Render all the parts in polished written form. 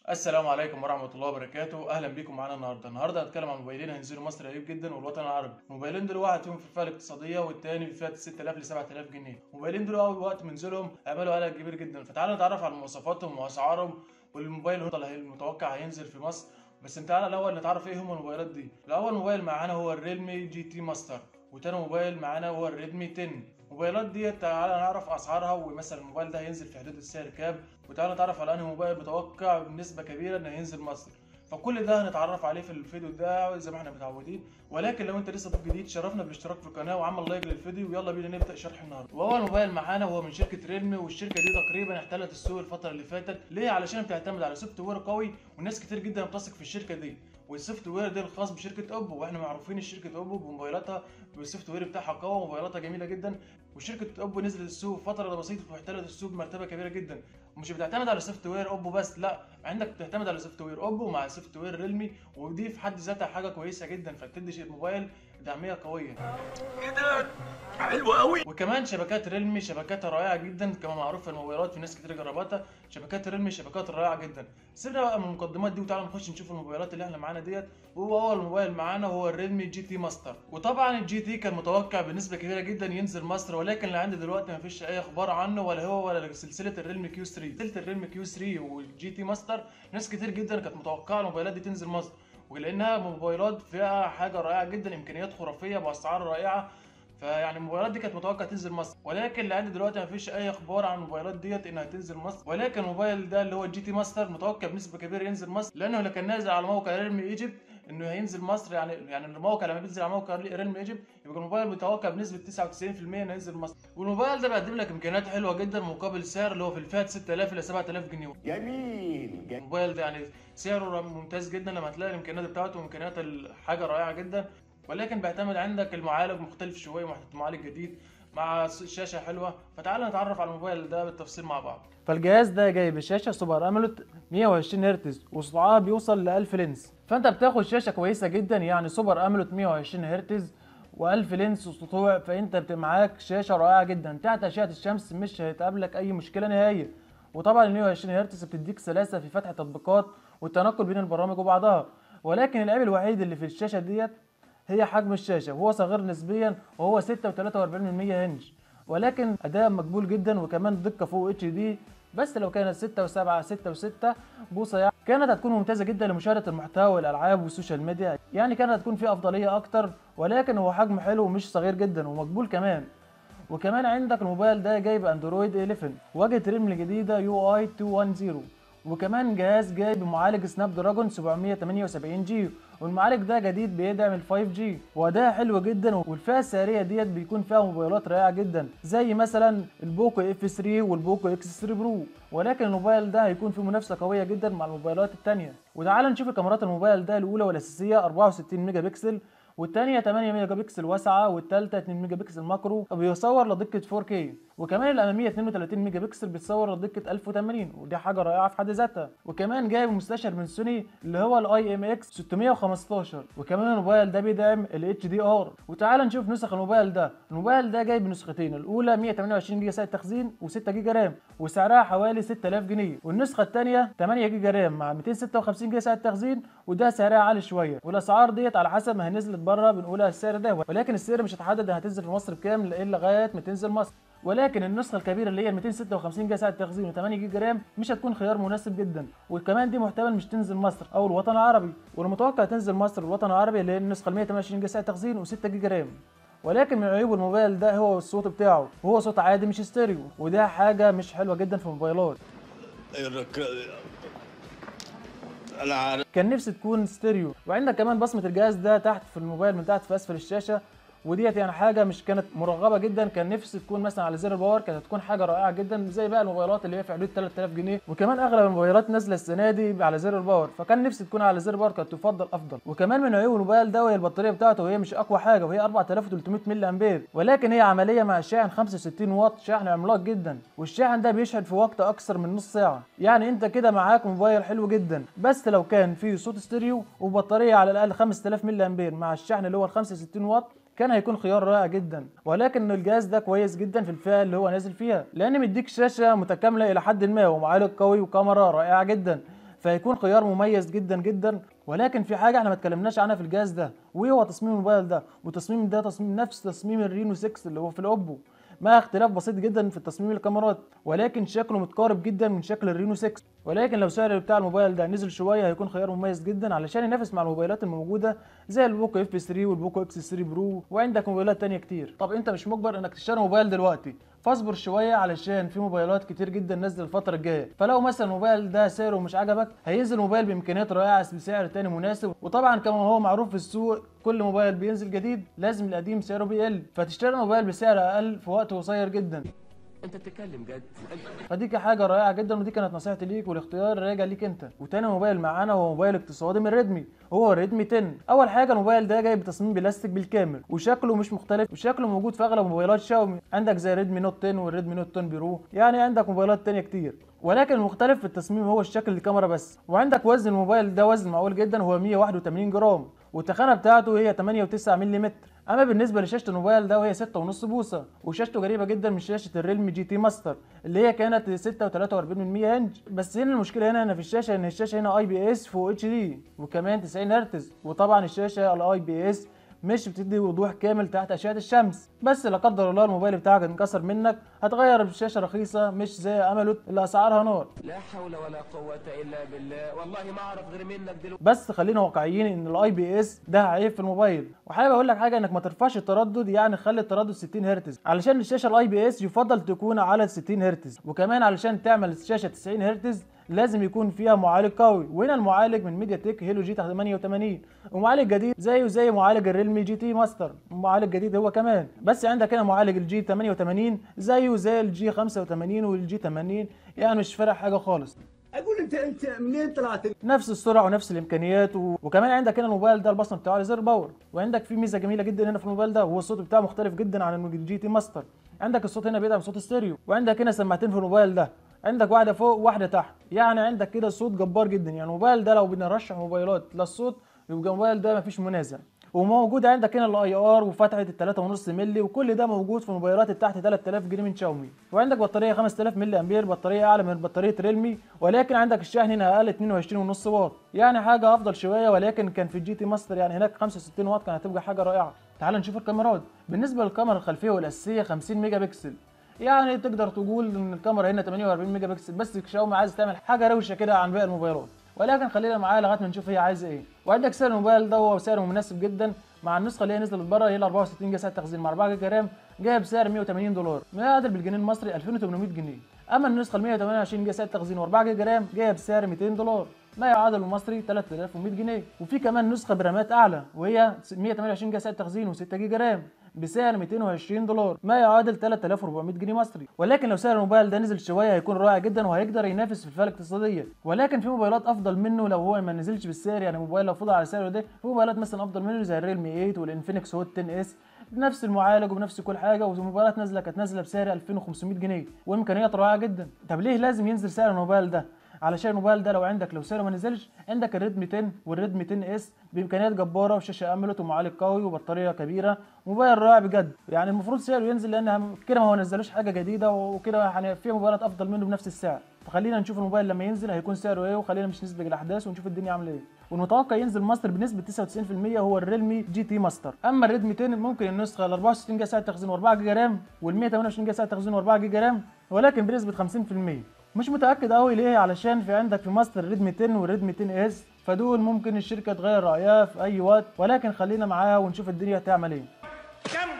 السلام عليكم ورحمة الله وبركاته، أهلا بيكم معانا النهاردة هنتكلم عن موبايلين هينزلوا مصر قريب جدا والوطن العربي. الموبايلين دول واحد فيهم في الفئة الاقتصادية والتاني في فئة 6000 ل 7000 جنيه. الموبايلين دول أول وقت منزلهم عملوا قلق كبير جدا، فتعالوا نتعرف على مواصفاتهم وأسعارهم والموبايل المتوقع هينزل في مصر. بس تعالى الأول نتعرف إيه هم الموبايلات دي. الأول موبايل معانا هو الريلمي جي تي ماستر، وتاني موبايل معانا هو الريدمي 10. الموبايلات دي تعالى نعرف اسعارها، ومثلا الموبايل ده هينزل في حدود السعر كام، وتعالى نتعرف على انهي موبايل متوقع بنسبه كبيره انه هينزل مصر. فكل ده هنتعرف عليه في الفيديو ده زي ما احنا متعودين. ولكن لو انت لسه ضيف جديد شرفنا بالاشتراك في القناه وعمل لايك للفيديو، ويلا بينا نبدا شرح النهارده. واول موبايل معانا هو من شركه ريلمي، والشركه دي تقريبا احتلت السوق الفتره اللي فاتت. ليه؟ علشان بتعتمد على سوفت وير قوي، وناس كتير جدا بتثق في الشركه دي. والسوفت وير ده الخاص بشركه اوبو، واحنا معروفين شركه اوبو بموبايلاتها بالسوفت وير بتاعها قوي وموبايلاتها جميله جدا. وشركه اوبو نزلت السوق فتره بسيطه واحتلت السوق بمرتبه كبيره جدا. ومش بتعتمد على سوفت وير اوبو بس، لا، عندك بتعتمد على سوفت وير اوبو مع سوفت وير ريلمي، ودي في حد ذاتها حاجه كويسه جدا، فبتدي الموبايل دعميه قويه. ايه ده؟ حلو قوي. وكمان شبكات ريلمي شبكاتها رائعه جدا، كما معروف في الموبايلات، في ناس كتير جربتها. شبكات ريلمي شبكات رائعه جدا. سيبنا بقى من المقدمات دي وتعالى نخش نشوف الموبايلات اللي احنا معانا ديت. وهو اول موبايل معانا هو الريلمي جي تي ماستر. وطبعا الجي تي كان متوقع بنسبه كبيره جدا ينزل مصر، ولكن اللي عندي دلوقتي مفيش اي اخبار عنه، ولا هو ولا سلسله الريلمي كيو 3. سلسله الريلمي كيو 3 والجي تي ماستر ناس كتير جدا كانت متوقعه الموبايلات دي تنزل مصر، ولانها موبايلات فيها حاجه رائعه جدا، امكانيات خرافيه باسعار رائعه. فيعني الموبايلات دي كانت متوقع تنزل مصر، ولكن لحد دلوقتي مفيش اي اخبار عن الموبايلات ديت انها تنزل مصر. ولكن الموبايل ده اللي هو الجي تي ماستر متوقع بنسبه كبيره ينزل مصر، لانه اللي كان نازل على موقع ريلمي ايجيبت انه هينزل مصر. يعني الموقع لما بينزل على موقع ريلمي ايجيبت يبقى الموبايل متوقع بنسبه 99% انه ينزل مصر. والموبايل ده بيقدم لك امكانيات حلوه جدا مقابل سعر اللي هو في الفئه 6000 ل 7000 جنيه. جميل. الموبايل ده يعني سعره ممتاز جدا لما تلاقي الامكانيات بتاعته وامكانيات الحاجه رائعه جدا. ولكن بيعتمد عندك المعالج مختلف شويه، محطوط معالج جديد مع شاشه حلوه. فتعال نتعرف على الموبايل ده بالتفصيل مع بعض. فالجهاز ده جاي بشاشه سوبر اموليد 120 هرتز وسرعه بيوصل ل 1000 لينس. فانت بتاخد شاشه كويسه جدا، يعني سوبر اموليد 120 هرتز و1000 لينس وسطوع، فانت معاك شاشه رائعه جدا تحت اشعه الشمس، مش هتقابلك اي مشكله نهائيه. وطبعا ال 120 هرتز بتديك سلاسه في فتح التطبيقات والتنقل بين البرامج وبعضها. ولكن العيب الوحيد اللي في الشاشه ديت هي حجم الشاشه، وهو صغير نسبيا وهو 6.43 هنج. ولكن اداء مقبول جدا، وكمان دقه فوق اتش دي. بس لو كانت 6.7 6.6 بوصه يعني كانت هتكون ممتازه جدا لمشاهده المحتوى والالعاب والسوشيال ميديا، يعني كانت هتكون في افضليه اكتر. ولكن هو حجم حلو ومش صغير جدا ومقبول كمان. وكمان عندك الموبايل ده جايب اندرويد 11 واجهه ريلمي الجديده يو اي 210. وكمان جهاز جاي بمعالج سناب دراجون 778 جي، والمعالج ده جديد بيدعم ال 5 جي، واداء حلو جدا. والفئه السعريه ديت بيكون فيها موبايلات رائعه جدا زي مثلا البوكو اف 3 والبوكو اكس 3 برو. ولكن الموبايل ده هيكون فيه منافسه قويه جدا مع الموبايلات الثانيه. وتعال نشوف كاميرات الموبايل ده. الاولى والاساسيه 64 ميجا بكسل، والثانيه 8 ميجا بكسل واسعه، والثالثه 2 ميجا بكسل ماكرو وبيصور لدقه 4K. وكمان الاماميه 32 ميجا بكسل بتصور لدقه 1080، ودي حاجه رائعه في حد ذاتها. وكمان جايب مستشعر من سوني اللي هو الاي ام اكس 615. وكمان الموبايل ده بيدعم الاتش دي ار. وتعال نشوف نسخ الموبايل ده. الموبايل ده جايب نسختين، الاولى 128 جيجا سعه تخزين و6 جيجا رام وسعرها حوالي 6000 جنيه، والنسخه الثانيه 8 جيجا رام مع 256 جيجا سعه تخزين وده سعرها عالي شويه. والاسعار ديت على حسب ما هي نزلت بره بنقولها السعر ده، ولكن السعر مش هتحدد هتنزل في مصر بكام الا لغايه ما تنزل مصر. ولكن النسخه الكبيره اللي هي 256 جيجا سعه تخزين و8 جيجا رام مش هتكون خيار مناسب جدا، وكمان دي محتمل مش تنزل مصر او الوطن العربي. والمتوقع تنزل مصر والوطن العربي اللي هي النسخه 128 جيجا سعه تخزين و6 جيجا رام. ولكن من عيوب الموبايل ده هو الصوت بتاعه، وهو صوت عادي مش ستيريو، وده حاجه مش حلوه جدا في الموبايلات. انا عارف. كان نفسي تكون ستيريو. وعندك كمان بصمه الجهاز ده تحت في الموبايل من تحت في اسفل الشاشه، وديت يعني حاجه مش كانت مرغبه جدا. كان نفسي تكون مثلا على زر الباور، كانت هتكون حاجه رائعه جدا زي بقى الموبايلات اللي هي في حدود 3000 جنيه. وكمان اغلب الموبايلات نازله السنه دي على زر الباور، فكان نفسي تكون على زر الباور، كانت تفضل افضل. وكمان من عيوب الموبايل ده وهي البطاريه بتاعته، وهي مش اقوى حاجه، وهي 4300 ملي امبير، ولكن هي عمليه مع الشاحن 65 واط، شاحن عملاق جدا. والشاحن ده بيشحن في وقت اكثر من نص ساعه، يعني انت كده معاك موبايل حلو جدا. بس لو كان فيه صوت ستيريو وبطاريه على الاقل 5000 ملي امبير مع الشحن اللي هو ال 65 واط كان هيكون خيار رائع جدا. ولكن الجهاز ده كويس جدا في الفئه اللي هو نازل فيها، لان مديك شاشه متكامله الى حد ما ومعالج قوي وكاميرا رائعه جدا. فهيكون خيار مميز جدا جدا. ولكن في حاجه احنا ما اتكلمناش عنها في الجهاز ده، وايه هو تصميم الموبايل ده. وتصميم ده تصميم نفس تصميم الرينو 6 اللي هو في الاوبو، مع اختلاف بسيط جدا في تصميم الكاميرات، ولكن شكله متقارب جدا من شكل الرينو 6. ولكن لو سعر بتاع الموبايل ده نزل شويه هيكون خيار مميز جدا علشان ينافس مع الموبايلات الموجوده زي البوكو اف 3 والبوكو اكس 3 برو، وعندك موبايلات تانية كتير. طب انت مش مجبر انك تشتري موبايل دلوقتي، فاصبر شويه علشان في موبايلات كتير جدا نازله الفتره الجايه. فلو مثلا الموبايل ده سعره مش عجبك هينزل موبايل بامكانيات رائعه بسعر تاني مناسب. وطبعا كما هو معروف في السوق كل موبايل بينزل جديد لازم القديم سعره بيقل، فتشتري موبايل بسعر اقل في وقت قصير جدا. انت بتتكلم جد؟ فدي حاجه رائعه جدا، ودي كانت نصيحتي ليك، والاختيار راجع ليك انت. وتاني موبايل معانا هو موبايل اقتصادي من ريدمي، هو ريدمي 10. اول حاجه الموبايل ده جاي بتصميم بلاستيك بالكامل، وشكله مش مختلف، وشكله موجود في اغلب موبايلات شاومي، عندك زي ريدمي نوت 10 والريدمي نوت 10 برو، يعني عندك موبايلات تانية كتير. ولكن المختلف في التصميم هو الشكل الكاميرا بس. وعندك وزن الموبايل ده وزن معقول جدا، هو 181 جرام، والتخانه بتاعته هي 8.9 ملم. اما بالنسبه لشاشه الموبايل ده وهي 6.5 بوصه، وشاشته قريبه جدا من شاشه الريلمي جي تي ماستر اللي هي كانت 6.43 انش. بس هنا المشكله هنا في الشاشه، ان الشاشه هنا اي بي اس فوق اتش دي وكمان 90 هرتز، وطبعا الشاشه الاي بي اس مش بتدي وضوح كامل تحت اشعه الشمس. بس لا قدر الله الموبايل بتاعك انكسر منك هتغير بشاشه رخيصه مش زي امالوت اللي اسعارها نار. لا حول ولا قوة الا بالله، والله ما اعرف غير منك دلوقتي. بس خلينا واقعيين ان الاي بي اس ده عيب في الموبايل. وحابب اقول لك حاجه، انك ما ترفعش التردد، يعني خلي التردد 60 هرتز، علشان الشاشه الاي بي اس يفضل تكون على 60 هرتز. وكمان علشان تعمل الشاشه 90 هرتز لازم يكون فيها معالج قوي، وهنا المعالج من ميديا تك هيلو جي 88، ومعالج جديد زيه زي معالج الريلمي جي تي ماستر، معالج جديد هو كمان. بس عندك هنا معالج الجي 88 زيه زي الجي 85 والجي 80، يعني مش فارق حاجه خالص. اقول انت منين طلعت؟ نفس السرعه ونفس الامكانيات وكمان عندك هنا الموبايل ده البصمه بتاعه زر باور. وعندك في ميزه جميله جدا هنا في الموبايل ده، وهو الصوت بتاعه مختلف جدا عن الجي تي ماستر. عندك الصوت هنا بيدعم صوت ستيريو، وعندك هنا سماعتين في الموبايل ده، عندك واحده فوق وواحده تحت، يعني عندك كده صوت جبار جدا. يعني الموبايل ده لو بنرشح موبايلات للصوت يبقى الموبايل ده مفيش منازع. وموجود عندك هنا الاي ار وفتحه ال 3.5 مللي، وكل ده موجود في الموبايلات تحت 3000 جنيه من شاومي. وعندك بطاريه 5000 ملي امبير، بطاريه اعلى من بطاريه ريلمي، ولكن عندك الشحن هنا اقل 22.5 واط، يعني حاجه افضل شويه. ولكن كان في الجي تي ماستر يعني هناك 65 واط، كانت هتبقى حاجه رائعه. تعال نشوف الكاميرات. بالنسبه للكاميرا الخلفيه والاساسيه 50 ميجا بكسل، يعني تقدر تقول ان الكاميرا هنا 48 ميجا بكسل، بس شاومي عايز تعمل حاجه روشه كده عن باقي الموبايلات. ولكن خلينا معايا لغايه ما نشوف هي عايزه ايه. وعندك سعر الموبايل ده هو سعر مناسب جدا مع النسخه اللي هي نزلت بره، هي ال 64 جيجا سعه تخزين مع 4 جيجا رام، جايه بسعر 180 دولار، ما يعادل بالجنيه المصري 2800 جنيه. اما النسخه ال 128 جيجا سعه تخزين و4 جيجا رام جايه بسعر 200 دولار، ما يعادل المصري 3100 جنيه. وفي كمان نسخه برامات اعلى وهي 128 جيجا سعه تخزين و6 جيجا رام بسعر 220 دولار، ما يعادل 3400 جنيه مصري. ولكن لو سعر الموبايل ده نزل شويه هيكون رائع جدا وهيقدر ينافس في الفئه الاقتصاديه. ولكن في موبايلات افضل منه لو هو ما نزلش بالسعر، يعني موبايل لو فضل على سعره ده، في موبايلات مثلا افضل منه زي الريلمي 8 والانفينكس هوت 10 اس بنفس المعالج وبنفس كل حاجه، وموبايلات نازله كانت نازله بسعر 2500 جنيه وامكانيات رائعه جدا. طب ليه لازم ينزل سعر الموبايل ده؟ علشان الموبايل ده لو سعره ما نزلش، عندك الريدمي 10 والريدمي 10 اس بامكانيات جباره وشاشه اموليد ومعالج قوي وبطاريه كبيره، موبايل رائع بجد. يعني المفروض سعره ينزل لان كده ما هو نزلوش حاجه جديده، وكده يعني في موبايلات افضل منه بنفس السعر. فخلينا نشوف الموبايل لما ينزل هيكون سعره ايه، وخلينا مش نسبق الاحداث ونشوف الدنيا عامله ايه. والمتوقع ينزل مصر بنسبه 99% هو الريلمي جي تي ماستر. اما الريدمي 10 ممكن النسخه ال 64 جيجا سعه تخزين و4 جيجا رام وال 128 جيجا سعه تخزين و4 جيجا رام، ولكن بنسبه 50%. مش متاكد قوي ليه، علشان في عندك في مصر الريدمي 10 والريدمي 10 اس، فدول ممكن الشركه تغير رايها في اي وقت. ولكن خلينا معاها ونشوف الدنيا هتعمل ايه. كم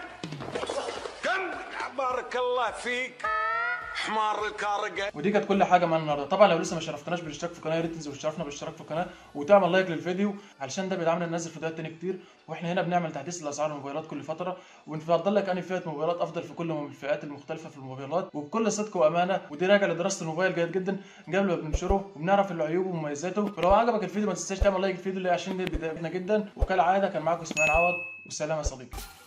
بارك الله فيك حمار الكارجه. ودي كانت كل حاجه معانا النهارده. طبعا لو لسه ما شرفتناش بالاشتراك في القناه يا ريت تنزل وتشرفنا بالاشتراك في القناه وتعمل لايك للفيديو، علشان ده بيدعمنا ننزل فيديوهات تاني كتير. واحنا هنا بنعمل تحديث لاسعار الموبايلات كل فتره، ونفضل لك انهي فئه موبايلات افضل في كل الفئات المختلفه في الموبايلات، وبكل صدق وامانه. ودي راجع لدراسه الموبايل جيد جدا قبل ما بننشره، وبنعرف العيوب ومميزاته. ولو عجبك الفيديو ما تنساش تعمل لايك الفيديو عشان ده بيدعمنا جدا. وكالعاده كان معاكم اسماعيل عوض، والسلام يا صديقي.